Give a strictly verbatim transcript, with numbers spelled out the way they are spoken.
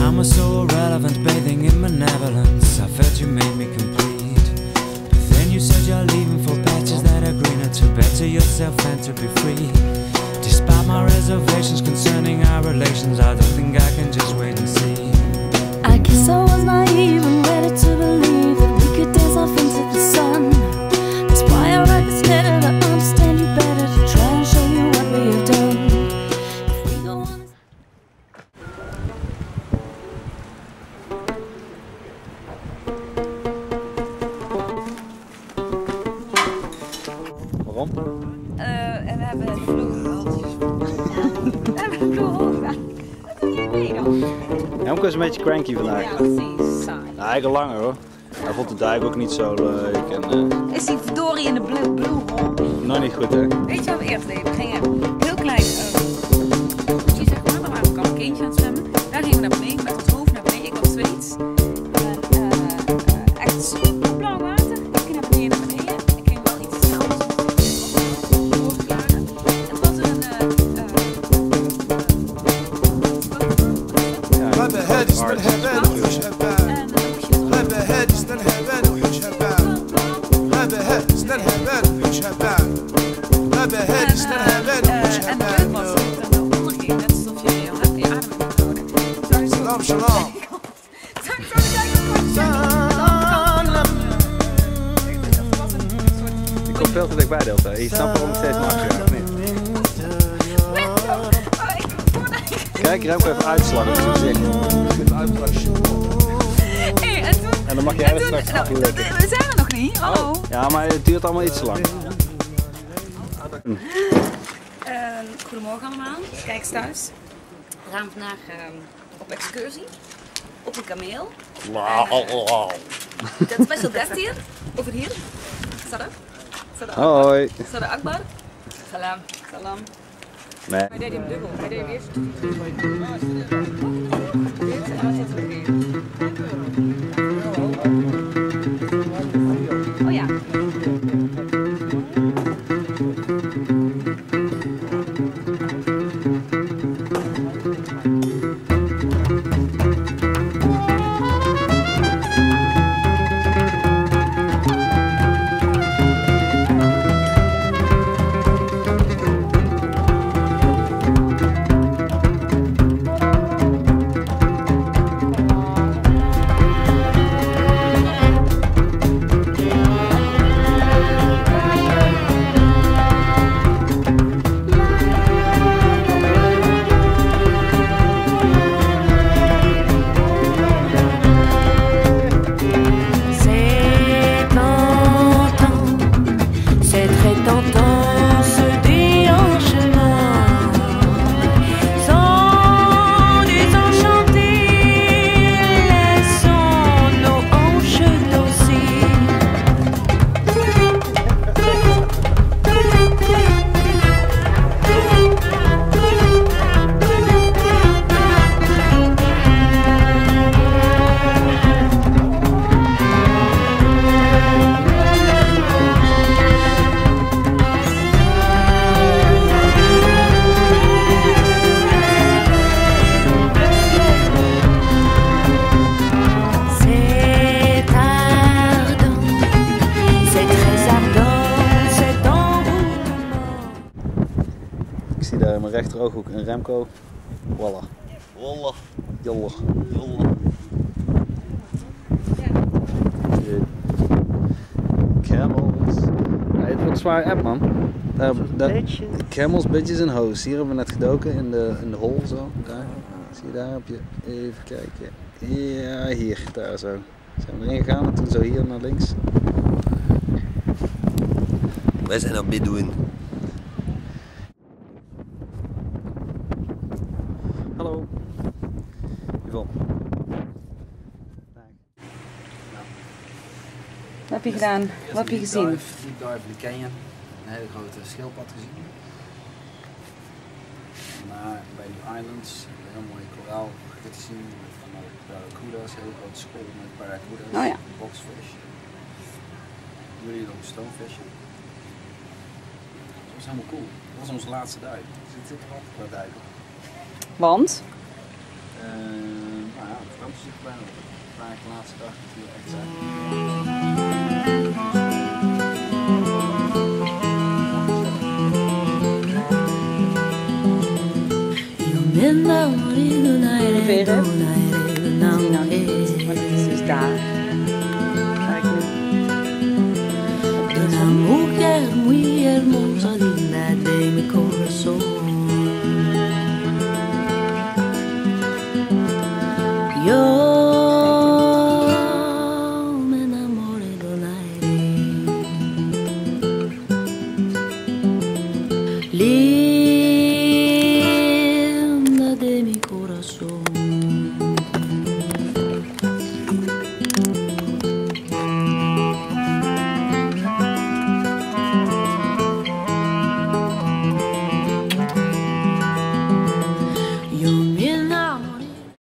I'm so irrelevant, bathing in benevolence. I felt you made me complete. But then you said you're leaving for patches that are greener, to better yourself and to be free. Despite my reservations concerning our relations, I don't think I can just wait and see. I guess I was naive and ready to believe that we could dance off into the sun. That's why I write this letter, to understand you better, to try and show you what we have done. If we go on this... Waarom? Uh, en we hebben de vloer gehaald. We hebben de vloer hoog gedaan. Wat doe jij mee dan? Remco is een beetje cranky vandaag. Ja, precies. Saai. Nou, eigenlijk langer hoor. Hij vond de dijk ook niet zo leuk. En, uh... Is die verdorie in de blue, blue hole? nog niet goed hè? Weet je wat we eerst deden? We gingen heel klein, uh, zeg maar, daar waren we al een kindje aan het zwemmen. Daar gingen we naar beneden, met het hoofd naar beneden. Ik was Zweeds. En, uh, uh, echt super blauw water. Ik ging naar beneden, naar beneden. Ik ging wel iets te snel. Het was een... Uh, uh, غاب هادي الهبان وحوش هبان غاب هادي الهبان وحوش هبان غاب هادي الهبان وحوش هبان غاب هادي الهبان وحوش En de leuk was dat ik dan wel onderging, net alsof je je adem in moet houden. سلام سلام Ik kom veel te dichtbij de hele tijd. Je snapt waarom ik steeds naar achter ga, of niet? Kijk, Remco heeft uitslag op zijn gezicht. Hey, en, toen, En dan mag jij en er toen, straks nou, aflekken. we zijn er nog niet, hallo. Ja, maar het duurt allemaal iets te lang. Uh, goedemorgen allemaal, kijk eens thuis. We gaan vandaag uh, op excursie, op een kameel. Dat is special guest hier, over hier. Sada, Sada Akbar. Hoi. Sada Akbar. Salam, salam. Nee. Hij deed hem dubbel, hij deed hem eerst. Oh ja. Ik zie daar in mijn rechterooghoek een Remco. Walla. Wallah. Jollig. Wallah. Camels. Ja, het wordt een zware app man. Daar, daar, camels, bitches en hoes. Hier hebben we net gedoken in de, in de hol zo. Daar. Zie je daar op je. Even kijken. Ja, hier. Daar zo. Zijn we erin gegaan en toen zo hier naar links. Wij zijn aan Bedouin. Hallo. Yvonne. Wat heb je gedaan? Wat heb je gezien? Deep dive in de canyon. Een hele grote schildpad gezien. Maar bij die islands een heel mooie koraal te zien. Van barracuda's, een heel grote school met barracuda's. Oh ja. Boxfish. Jullie nog een stonefish. Dat was helemaal cool. Dat was onze laatste duik. We zitten wat qua duiken. Want? Uh, nou ja, vaak de laatste dag dat hier echt zijn. Ongeveer, maar dit is dus daar. Waar ik nu. Una mujer muy hermosa, linda de mi corazón. Yo